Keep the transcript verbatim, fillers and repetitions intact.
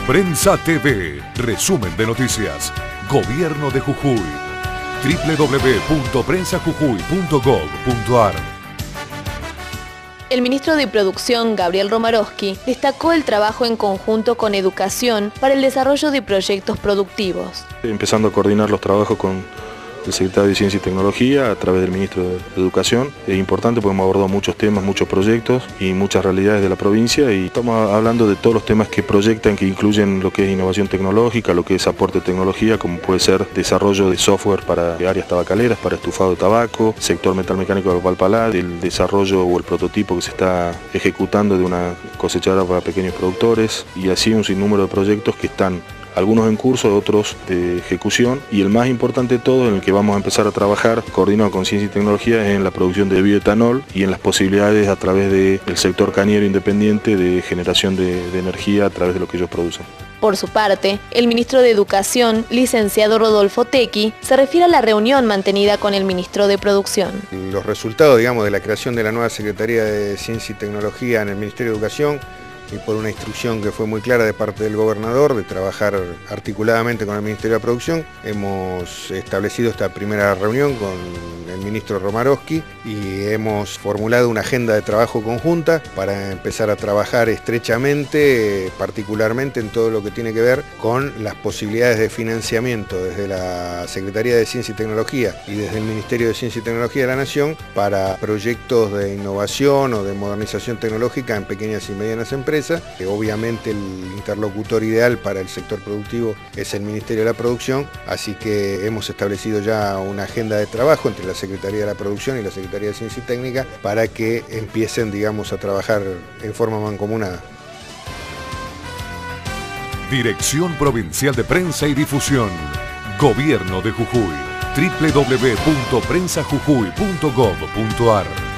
Prensa T V, resumen de noticias. Gobierno de Jujuy. doble u doble u doble u punto prensa jujuy punto gob punto ar. El ministro de Producción, Gabriel Romarovsky, destacó el trabajo en conjunto con Educación para el desarrollo de proyectos productivos. Empezando a coordinar los trabajos con el secretario de Ciencia y Tecnología a través del ministro de Educación. Es importante porque hemos abordado muchos temas, muchos proyectos y muchas realidades de la provincia, y estamos hablando de todos los temas que proyectan, que incluyen lo que es innovación tecnológica, lo que es aporte de tecnología, como puede ser desarrollo de software para áreas tabacaleras, para estufado de tabaco, sector metal mecánico de Valpalá, el desarrollo o el prototipo que se está ejecutando de una cosechadora para pequeños productores, y así un sinnúmero de proyectos que están algunos en curso, otros de ejecución, y el más importante de todo, en el que vamos a empezar a trabajar coordinado con Ciencia y Tecnología, es en la producción de bioetanol y en las posibilidades a través del sector cañero independiente de generación de, de energía a través de lo que ellos producen. Por su parte, el ministro de Educación, licenciado Rodolfo Tequi, se refiere a la reunión mantenida con el ministro de Producción. Los resultados, digamos, de la creación de la nueva Secretaría de Ciencia y Tecnología en el Ministerio de Educación, y por una instrucción que fue muy clara de parte del gobernador de trabajar articuladamente con el Ministerio de Producción, hemos establecido esta primera reunión con el ministro Romarovsky y hemos formulado una agenda de trabajo conjunta para empezar a trabajar estrechamente, particularmente en todo lo que tiene que ver con las posibilidades de financiamiento desde la Secretaría de Ciencia y Tecnología y desde el Ministerio de Ciencia y Tecnología de la Nación para proyectos de innovación o de modernización tecnológica en pequeñas y medianas empresas. Obviamente el interlocutor ideal para el sector productivo es el Ministerio de la Producción, así que hemos establecido ya una agenda de trabajo entre la Secretaría de la Producción y la Secretaría de Ciencia y Técnica para que empiecen, digamos, a trabajar en forma mancomunada. Dirección Provincial de Prensa y Difusión. Gobierno de Jujuy. doble u doble u doble u punto prensa jujuy punto gob punto ar